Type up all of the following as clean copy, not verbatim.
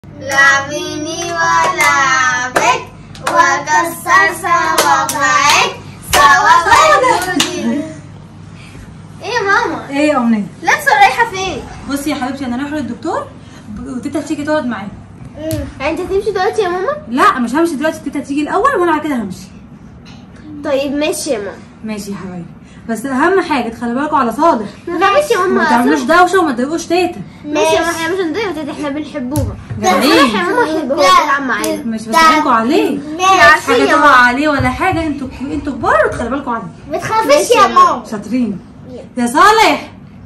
لعبيني ولعبك وكسر صوابعك صوابعك. ايه يا ماما؟ ايه يا امنيه؟ لسه رايحه فين؟ بصي يا حبيبتي انا رايحه للدكتور وتيتا تيجي تقعد معايا. يعني انت هتمشي دلوقتي يا ماما؟ لا مش همشي دلوقتي، تيتا تيجي الاول وانا بعد كده همشي. طيب ماشي يا ماما. ماشي يا حبايبي، بس اهم حاجه تخلي بالكم على صالح. ماشي يا ماما. ما تعملوش دوشه وما تضايقوش تيتا. ماشي يا ماما، احنا مش هنضايق تيتا، احنا بنحبوها. جميل. يا ماما بنحبوها تلعب معانا. مش بسلمكوا عليه. حاجه تقع عليه ولا حاجه، انتوا كبار وتخلي بالكم عليه. ما تخافيش يا ماما. شاطرين يا صالح.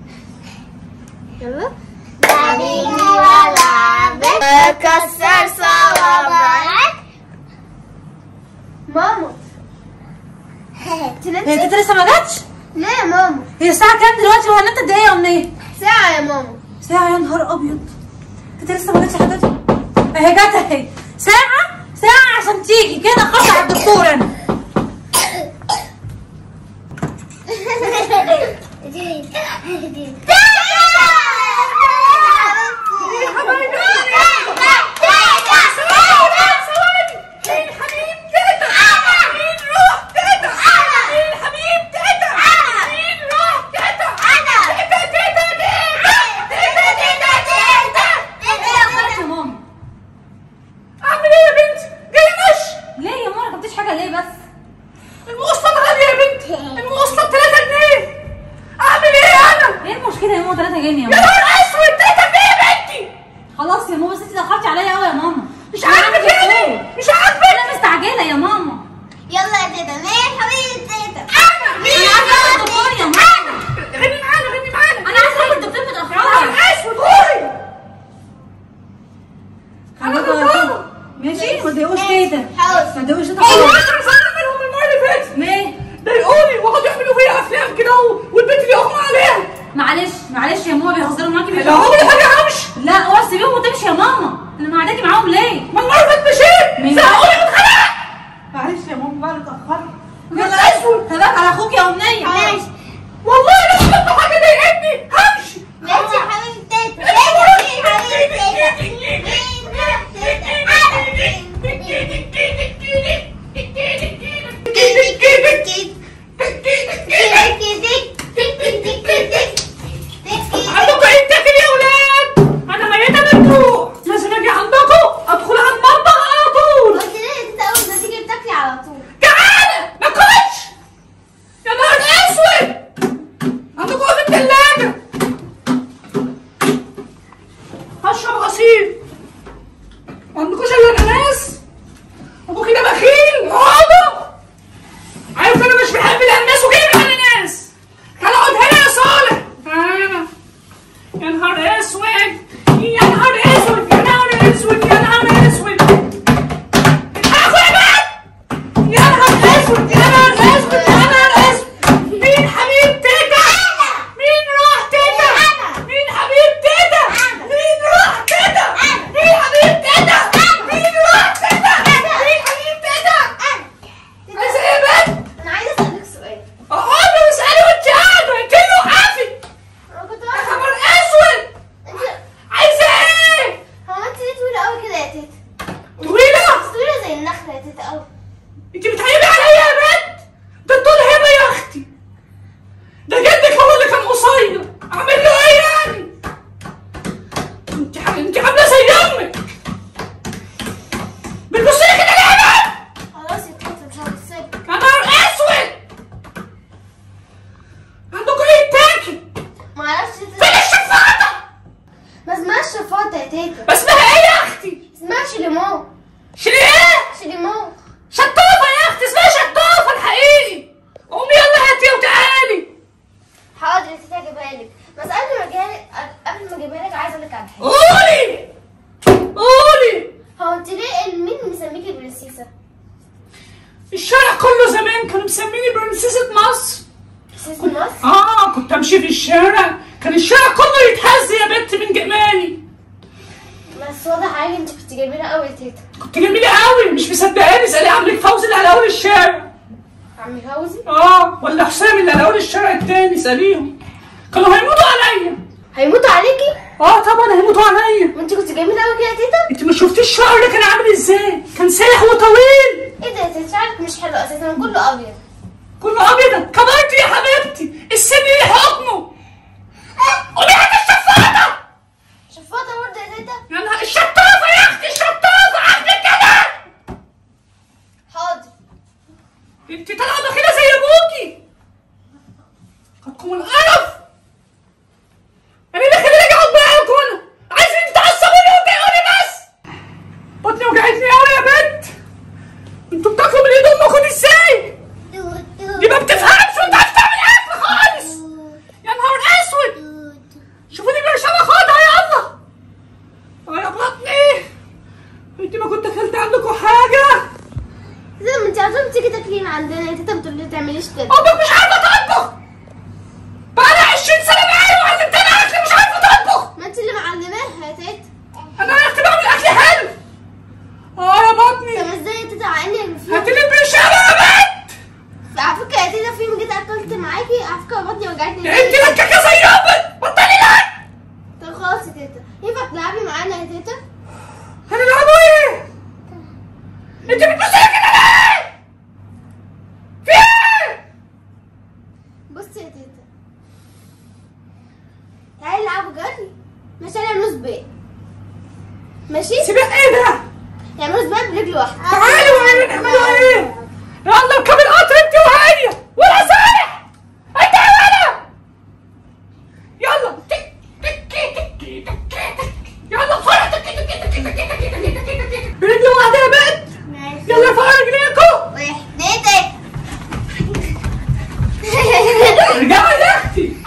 يلا. لعبيني ولعبك كسر صوابعك. ماما هي تيتا لسه ما جاتش؟ ليه يا ماما؟ هي الساعه كام دلوقتي ولا انت قد ايه يا امنيه؟ ساعة يا ماما. ساعه؟ يا نهار ابيض، تيتا لسه ما جاتش حضرتك. اهي جت اهي. ساعه عشان تيجي كده خلاص على الدكتور انا. خلاص يا ماما، بس انت اتاخرتي عليا قوي يا ماما. مش عارفه في ايه؟ مش عارفه. انا مستعجله يا ماما. يلا يا تيتا. مين حبيبه تيتا؟ انا عايزه اروح الدكتور يا ماما. غني معانا. انا عايزه اروح الدكتور متاخره. اسود قولي. ماشي، ما تضايقوش تيتا. حاضر. ما تضايقوش تيتا ايوه خالص. انا زعلان منهم المره اللي فاتت. ليه؟ ضايقوني وقعدوا يعملوا فيا افلام كده والبنت اللي اغمى عليها. معلش يا ماما، بيهزروا معاكي. لا هم اللي همشي. لا اوعي تسيبيهم وتمشي يا ماما. انا معداكي معاهم ليه؟ ما المره اللي فاتت مشيت. زهقوني متخانقه. معلش يا ماما بقى اتاخرت. يلا اسود. خلاك على اخوك يا امنيه. ماشي. والله لو عملت حاجه ضايقتني همشي. ماشي يا حبيبه تيتا. عندكم ايه تاكل يا ولاد؟ انا ميته من الجوع، لازم اجي عندكم ادخل على المطبخ على طول. قلت ليه انت اول ما تيجي بتاكلي على طول؟ جعانه ما اكلش. يا نهار اسود. عندكم ايه في الثلاجه؟ هشرب عصير. ما عندكوش الا اناناس؟ ابو كده بخيل اقعدوا. عارف انا مش بحب الاناناس وجايب الاناناس. تعالى اقعد هنا يا صالح. تعالى. يا نهار اسود. يا نهار اسود. يا نهار اسود. يا نهار اسود. الحقوا يا بنت. يا نهار اسود. يا نهار اسود. يا نهار اسود. مين حبيب تيتا؟ مين راح تيتا؟ مين حبيب تيتا؟ مين راح تيتا؟ مين حبيب تيتا؟ مين راح تيتا؟ مين حبيب تيتا؟ عايزة ايه يا بنت؟ انا عايزه اسالك سؤال. اقعدي واسالي وانت قاعده. انت اللي وقفي. انا كنت يا خبر اسود. انت عايزه ايه؟ هو انت ليه طويله قوي كده يا تيتا؟ طويله؟ طويله زي النخله يا تيتا قوي. انت بتعيبي عليا يا بنت؟ ده طول هبه يا اختي. ده جدك هو اللي كان قصير. اعمل له ايه يعني؟ انت عامله زي امك. بتبصي لي كده ليه يا بنت؟ خلاص يا تيتا مش هبصلك. يا نهار اسود. عندكم ايه تاكل؟ معرفش يا فين تيتا. الشفاطه؟ ما اسمهاش شفاطه يا تيتا، اسمها ايه يا اختي؟ اسمها شليمون. شريان. شليمون. شطافه يا اختي، اسمها شطافه الحقيقي. قومي يلا هاتيها وتعالي. حاضر يا تيتا اجيبها لك، بس قبل ما اجيبها لك عايزه اقول لك على حاجه. قولي. هو انت ليه مين مسميكي برنسيسه؟ الشارع كله زمان كانوا مسميني برنسيسة مصر. برنسيسه مصر؟ كنت امشي في الشارع كان الشارع كله يتهز يا بنت من جمالي. بس واضح عليك انت كنت جميله قوي يا تيتا. كنت جميلة قوي، مش مصدقاني. اسألي عمك فوزي اللي على اول الشارع. عمي فوزي؟ ولا حسام اللي على اول الشارع التاني، اسأليهم. كانوا هيموتوا عليا. هيموتوا عليكي؟ طبعا هيموتوا عليا. وانت كنت جميله قوي كده يا تيتا. انت ما شفتيش الشعر ده كان عامل ازاي؟ كان سايح وطويل. ايه ده يا تيتا؟ شعرك مش حلو اساسا، كله ابيض. كله ابيض. كبرتي يا حبيبتي، السن ليه حكمه. قولي هات الشفاطه. شفاطه برضه يا تيتا؟ يا نهار الشطافه يا اختي، الشطافه اختي كده. حاضر. انت طالعه بخيله زي ابوكي. خدكم القرف. انا اللي خليني اقعد معاكم انا. عايزين تعصبوني وتقولي بس. بطني وجعتني قوي يا بنت. انتوا بتاكلوا من ايد امكم ازاي؟ دي ما بتفهمش وما بتعرفش تعمل اكل خالص. يا نهار اسود. شوفوني برشامه خدها يلا. يا بطني. انت ما كنت اكلت عندكم حاجه؟ زي ما انت عارفه بتيجي تاكلين عندنا يا تيتا، بتقولي ما تعمليش كده. امك مش عارفه تطبخ. بقالها 20 سنه معايا وعلمتني اكل، مش عارفه تطبخ. ما انت اللي معلماها يا تيتا. انا عرفت بعمل اكل حلو. يا بطني. طب ازاي يا تيتا عيني هاتي لي البرشامه يا بنت. على فكره يا تيتا، في يوم جيت اكلت معاكي على فكره بطني وجعتني. انت لكاكه زي امك، بطلي لعب. طب خلاص يا تيتا، ينفع تلعبي معانا يا تيتا؟ هنلعبوا ايه؟ انت بتبصي كده ليه؟ في ايه؟ بصي يا تيتا، تعالي نلعبوا جري. ماشي، هنعملوا سباق. ماشي؟ سباق ايه ده؟ نعملوا سباق برجل واحده. تعالي وقولي نعملوا ايه؟ يلا اركبي القطر انت وهي ولا صالح. انت يا ولا. يلا تك تك تك تك تك. يلا بسرعه تك تك تك تك تك تك تك. برجل واحده يا بنت. ماشي. يلا ارفعوا رجليكم. وحدتك. ارجعي يا اختي.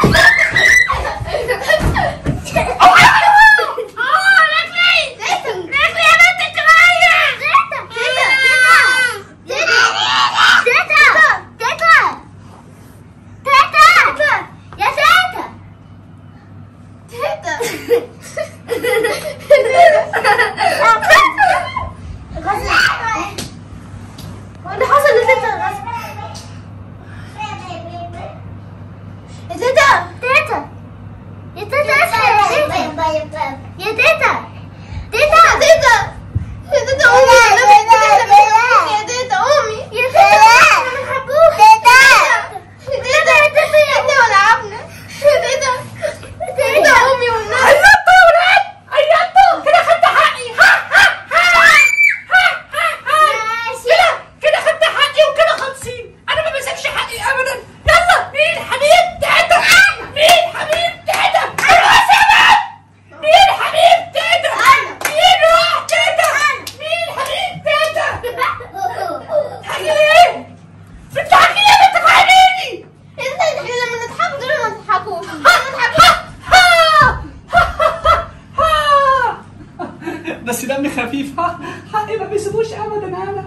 بس دمي خفيف. حقي ما بيسيبوش ابدا. انا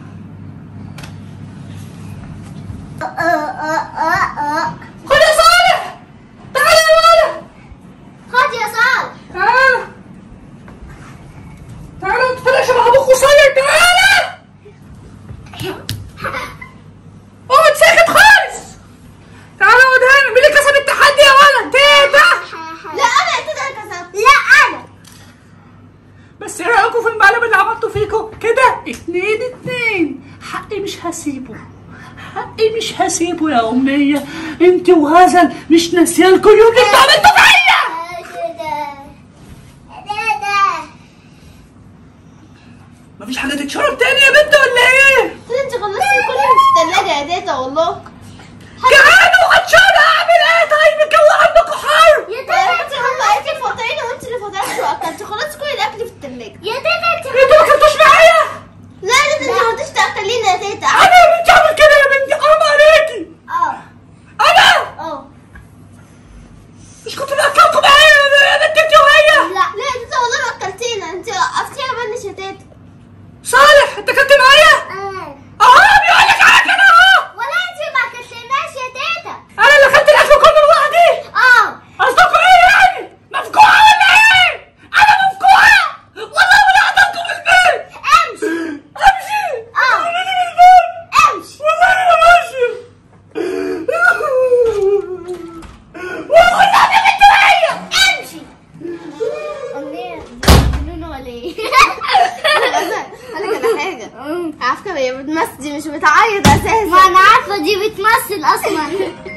خد يا صالح. تعالى يا ولد. خد يا صالح. تعالى تعالى، انت طالع شبه ابوك قصير. تعالى. قوم ساكت خالص. تعالى اقعد هنا. مين اللي كسب التحدي يا ولد؟ تيتا. لا انا يا تيتا اللي كسبت. لا انا. بس ايه رايكم في المقلب اللي عملته فيكم كده؟ 2-2. حقي مش هسيبه. حقي مش هسيبه يا أمنية. انت وهزل مش ناسيالكوا اليوم اللي انتوا عملتوا فيا. مفيش حاجة تتشرب تاني يا بنت ولا ايه؟ انت خلصتي كل اللي في الثلاجة يا تيتا والله. جعان وعطشان. اعمل ايه طيب؟ الجو عندكم حر. يا تيتا انت هم انت فطرين وانت اللي فطرتي واكلتي. خلصتي كل الاكل في الثلاجة يا تيتا. انتوا ما كنتوش معايا؟ لا يا تيتا، انت ما رضيتش تاكلينا يا تيتا. انا يا بنتي اعمل كده يا بنتي؟ حرام عليكي. انا مش كنت باكلكم معايا يا بنت انت وهي؟ لا يا تيتا والله ما اكلتينا، انت وقفتيها بنش يا تيتا. صالح انت كنت معايا؟ اهو بيقول لك على كده اهو. ولا انت ما اكلتناش يا تيتا. انا اللي خدت الاكل كله لوحدي. قصدكم ايه يعني؟ مفجوعه ولا ايه؟ انا مفجوعه والله ولا هقطعكم في البيت. امشي. امشي. امشي. والله انا ماشي. والله يا بنت وهي. امشي. هي بتمثل، دي مش بتعيط اساسا. ما انا عارفه دي بتمثل اصلا.